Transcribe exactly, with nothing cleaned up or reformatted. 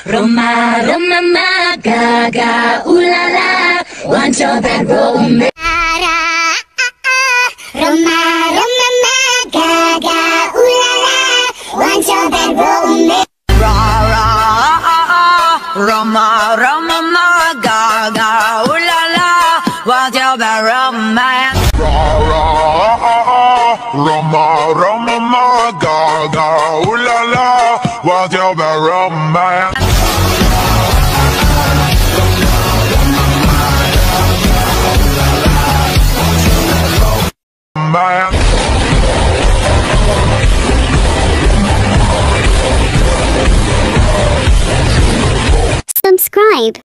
Roma, Roma, ma, gaga, ooh la la, want your bad romance. Roma, Roma, ma, gaga, ooh la la, want your bad romance. Ra ra Roma, Roma, ma, gaga, ooh la la, want your bad romance. Ra ra Roma, Roma, ma, gaga, ooh la la, want your bad romance. Man. Subscribe.